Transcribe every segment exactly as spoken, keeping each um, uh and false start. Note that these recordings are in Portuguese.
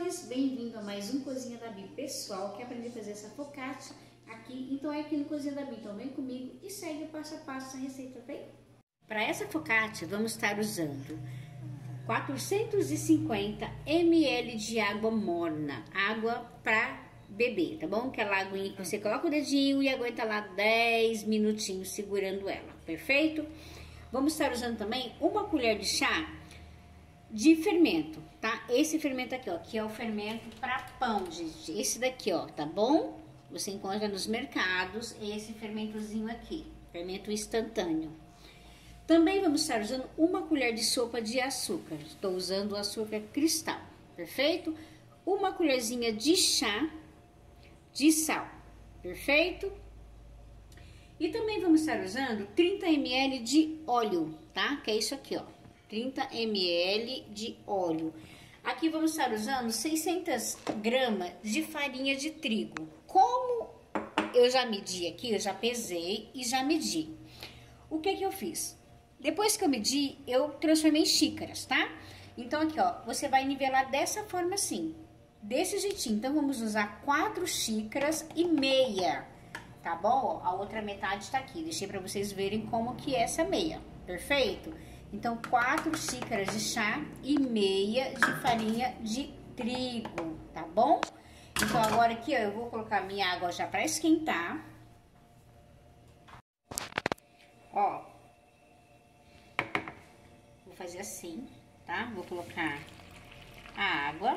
amores, bem-vindo a mais um Cozinha da Bi. Pessoal, quer aprender a fazer essa focaccia aqui? Então é aqui no Cozinha da Bi, então vem comigo e segue o passo a passo essa receita, bem? Para essa focaccia vamos estar usando quatrocentos e cinquenta mililitros de água morna, água para beber, tá bom? Aquela aguinha que você coloca o dedinho e aguenta lá dez minutinhos segurando ela, perfeito? Vamos estar usando também uma colher de chá de fermento, tá? Esse fermento aqui, ó, que é o fermento para pão, gente. Esse daqui, ó, tá bom? Você encontra nos mercados esse fermentozinho aqui, fermento instantâneo. Também vamos estar usando uma colher de sopa de açúcar. Estou usando o açúcar cristal, perfeito? Uma colherzinha de chá de sal, perfeito? E também vamos estar usando trinta mililitros de óleo, tá? Que é isso aqui, ó. trinta mililitros de óleo. Aqui vamos estar usando seiscentas gramas de farinha de trigo. Como eu já medi aqui, eu já pesei e já medi. O que que eu fiz? Depois que eu medi, eu transformei em xícaras, tá? Então aqui, ó, você vai nivelar dessa forma assim, desse jeitinho. Então vamos usar quatro xícaras e meia, tá bom? A outra metade tá aqui. Deixei pra vocês verem como que é essa meia, perfeito? Então, quatro xícaras de chá e meia de farinha de trigo, tá bom? Então, agora aqui, ó, eu vou colocar minha água já pra esquentar. Ó. Vou fazer assim, tá? Vou colocar a água.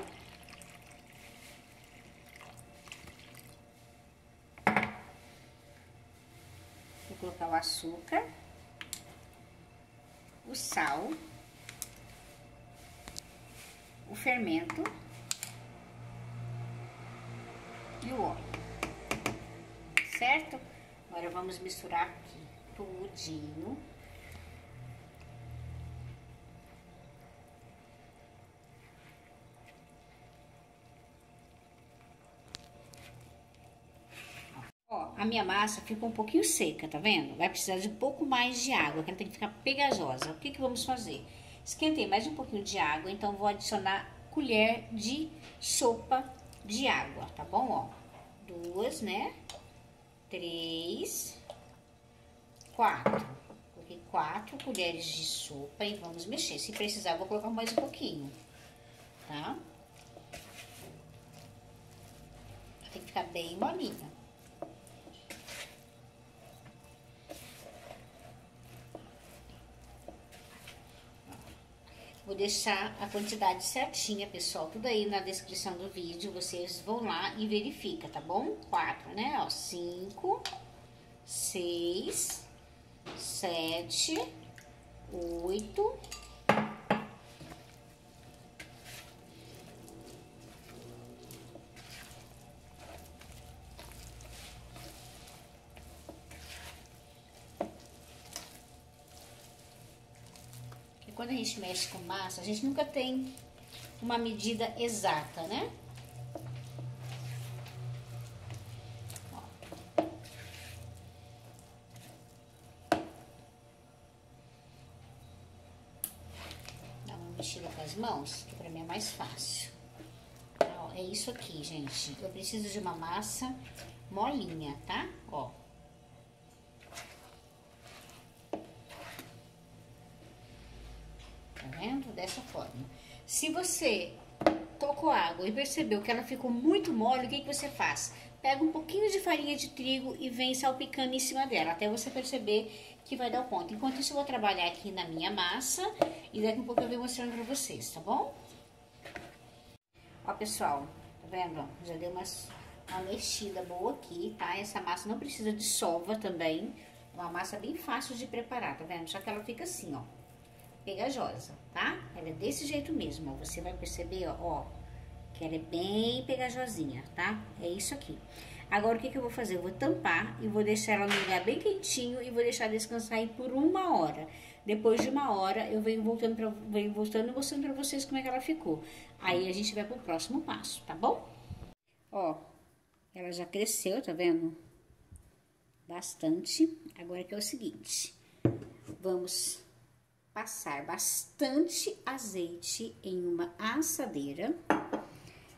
Vou colocar o açúcar. O sal, o fermento e o óleo, certo? Agora vamos misturar aqui tudinho. Ó, a minha massa ficou um pouquinho seca, tá vendo? Vai precisar de um pouco mais de água, que ela tem que ficar pegajosa. O que que vamos fazer? Esquentei mais um pouquinho de água, então vou adicionar colher de sopa de água, tá bom? Ó, duas, né? Três, quatro. Coloquei quatro colheres de sopa e vamos mexer. Se precisar, vou colocar mais um pouquinho, tá? Tem que ficar bem molinha. Vou deixar a quantidade certinha, pessoal, tudo aí na descrição do vídeo, vocês vão lá e verifica, tá bom? Quatro, né? Ó, cinco, seis, sete, oito, quando a gente mexe com massa, a gente nunca tem uma medida exata, né? Ó. Dá uma mexida com as mãos, que pra mim é mais fácil. Ó, é isso aqui, gente. Eu preciso de uma massa molinha, tá? Ó. Tá vendo? Dessa forma. Se você colocou água e percebeu que ela ficou muito mole, o que que você faz? Pega um pouquinho de farinha de trigo e vem salpicando em cima dela, até você perceber que vai dar o ponto. Enquanto isso, eu vou trabalhar aqui na minha massa e daqui a pouco eu venho mostrando pra vocês, tá bom? Ó, pessoal, tá vendo? Já deu umas, uma mexida boa aqui, tá? Essa massa não precisa de sova também, é uma massa bem fácil de preparar, tá vendo? Só que ela fica assim, ó, pegajosa, tá? Ela é desse jeito mesmo, ó. Você vai perceber, ó, ó, que ela é bem pegajosinha, tá? É isso aqui. Agora, o que que eu vou fazer? Eu vou tampar e vou deixar ela no lugar bem quentinho e vou deixar descansar aí por uma hora. Depois de uma hora, eu venho voltando pra, venho voltando e mostrando pra vocês como é que ela ficou. Aí, a gente vai pro próximo passo, tá bom? Ó, ela já cresceu, tá vendo? Bastante. Agora que é o seguinte, vamos passar bastante azeite em uma assadeira.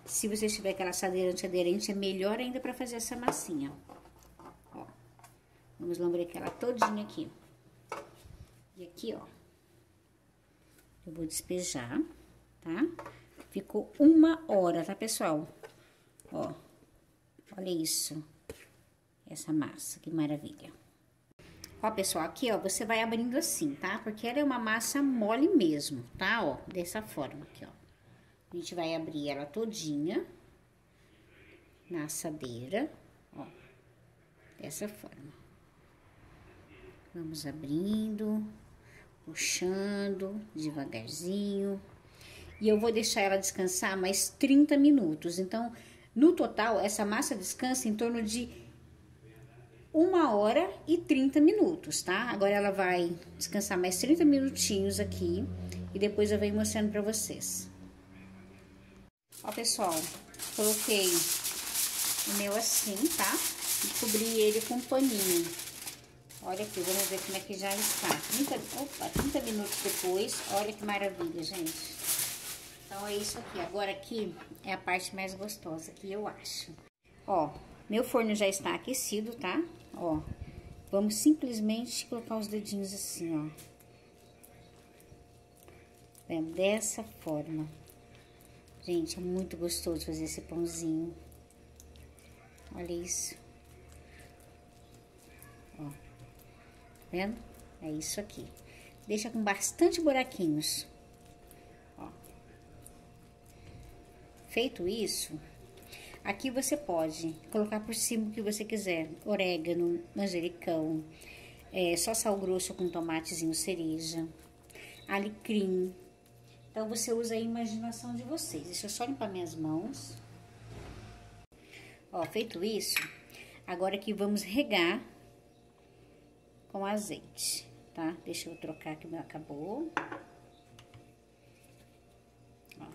Se você tiver aquela assadeira antiaderente, é melhor ainda para fazer essa massinha. Ó, vamos lambrecar ela todinha aqui. E aqui, ó, eu vou despejar, tá? Ficou uma hora, tá, pessoal? Ó, olha isso. Essa massa, que maravilha. Ó, pessoal, aqui, ó, você vai abrindo assim, tá? Porque ela é uma massa mole mesmo, tá? Ó, dessa forma aqui, ó. A gente vai abrir ela todinha na assadeira, ó, dessa forma. Vamos abrindo, puxando devagarzinho. E eu vou deixar ela descansar mais trinta minutos. Então, no total, essa massa descansa em torno de uma hora e trinta minutos, tá? Agora ela vai descansar mais trinta minutinhos aqui e depois eu venho mostrando pra vocês. Ó, pessoal, coloquei o meu assim, tá? E cobri ele com um paninho. Olha aqui, vamos ver como é que já está. trinta, opa, trinta minutos depois, olha que maravilha, gente. Então, é isso aqui. Agora aqui é a parte mais gostosa que eu acho. Ó, meu forno já está aquecido, tá? Ó, vamos simplesmente colocar os dedinhos assim, ó. Vendo? Dessa forma. Gente, é muito gostoso fazer esse pãozinho. Olha isso. Ó, vendo? É isso aqui. Deixa com bastante buraquinhos. Ó. Feito isso, aqui você pode colocar por cima o que você quiser. Orégano, manjericão, é, só sal grosso com tomatezinho cereja, alecrim. Então, você usa a imaginação de vocês. Deixa eu só limpar minhas mãos. Ó, feito isso, agora aqui vamos regar com azeite, tá? Deixa eu trocar que o meu acabou. Ó.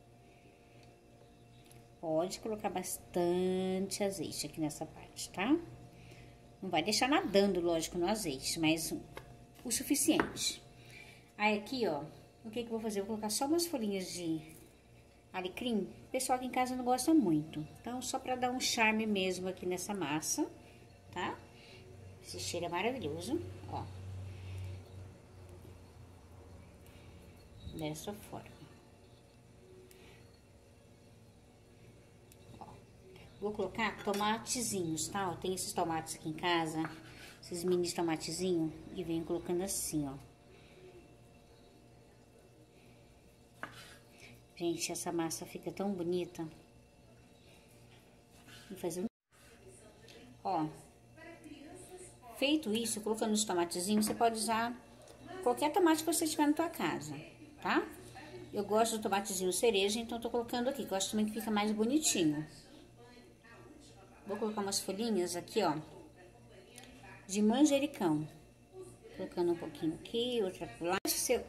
Pode colocar bastante azeite aqui nessa parte, tá? Não vai deixar nadando, lógico, no azeite, mas o suficiente. Aí, aqui, ó, o que que eu vou fazer? Eu vou colocar só umas folhinhas de alecrim. O pessoal aqui em casa não gosta muito. Então, só pra dar um charme mesmo aqui nessa massa, tá? Esse cheiro é maravilhoso, ó. Dessa forma. Ó. Vou colocar tomatezinhos, tá? Ó, tem esses tomates aqui em casa, esses mini tomatezinhos, e venho colocando assim, ó. Gente, essa massa fica tão bonita. Vou fazer um... Ó. Feito isso, colocando os tomatezinhos, você pode usar qualquer tomate que você tiver na tua casa, tá? Eu gosto do tomatezinho cereja, então tô colocando aqui. Gosto também que fica mais bonitinho. Vou colocar umas folhinhas aqui, ó, de manjericão. Colocando um pouquinho aqui, outra por lá. Seu...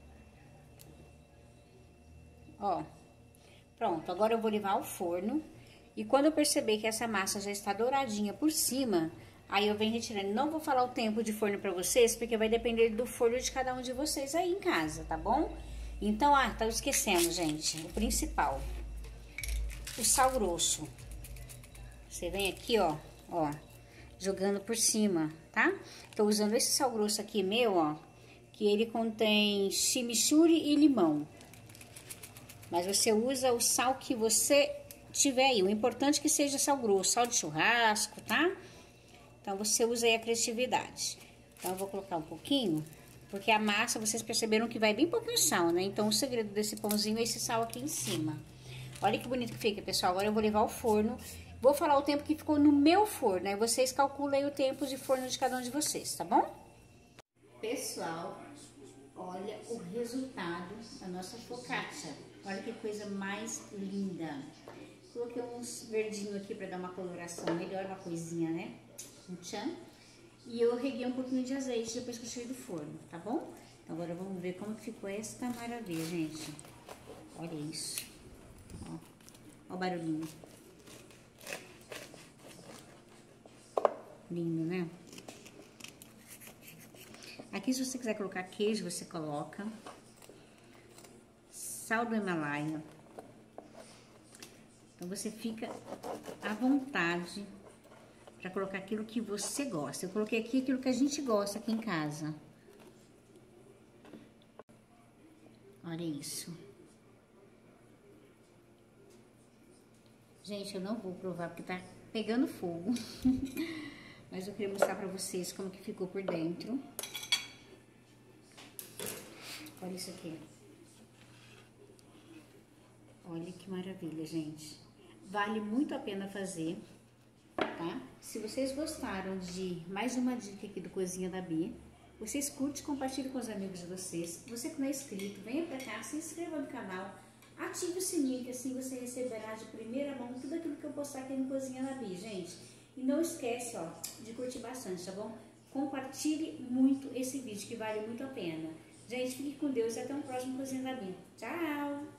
Ó, pronto. Agora eu vou levar ao forno. E quando eu perceber que essa massa já está douradinha por cima, aí eu venho retirando. Não vou falar o tempo de forno pra vocês, porque vai depender do forno de cada um de vocês aí em casa, tá bom? Então, ah, tá esquecendo, gente, o principal. O sal grosso. Você vem aqui, ó, ó, jogando por cima, tá? Tô usando esse sal grosso aqui meu, ó, que ele contém chimichurri e limão. Mas você usa o sal que você tiver aí. O importante é que seja sal grosso, sal de churrasco, tá? Então, você usa aí a criatividade. Então, eu vou colocar um pouquinho, porque a massa, vocês perceberam que vai bem pouquinho sal, né? Então, o segredo desse pãozinho é esse sal aqui em cima. Olha que bonito que fica, pessoal. Agora, eu vou levar ao forno. Vou falar o tempo que ficou no meu forno, aí vocês calculem o tempo de forno de cada um de vocês, tá bom? Pessoal, olha o resultado da nossa focaccia. Olha que coisa mais linda. Coloquei uns verdinhos aqui pra dar uma coloração melhor, uma coisinha, né? Um tchan. E eu reguei um pouquinho de azeite depois que eu tirei do forno, tá bom? Então, agora vamos ver como que ficou esta maravilha, gente. Olha isso. Ó, ó o barulhinho. Lindo, né? Aqui, se você quiser colocar queijo, você coloca. Sal do Himalaia. Então, você fica à vontade para colocar aquilo que você gosta. Eu coloquei aqui aquilo que a gente gosta aqui em casa. Olha isso. Gente, eu não vou provar porque tá pegando fogo. Mas eu queria mostrar pra vocês como que ficou por dentro. Olha isso aqui. Olha que maravilha, gente. Vale muito a pena fazer, tá? Se vocês gostaram de mais uma dica aqui do Cozinha da Bi, vocês curtem, compartilhem com os amigos de vocês. Se você que não é inscrito, venha pra cá, se inscreva no canal, ative o sininho, que assim você receberá de primeira mão tudo aquilo que eu postar aqui no Cozinha da Bi, gente. E não esquece, ó, de curtir bastante, tá bom? Compartilhe muito esse vídeo, que vale muito a pena. Gente, fique com Deus e até um próximo Cozinha da Bi. Tchau!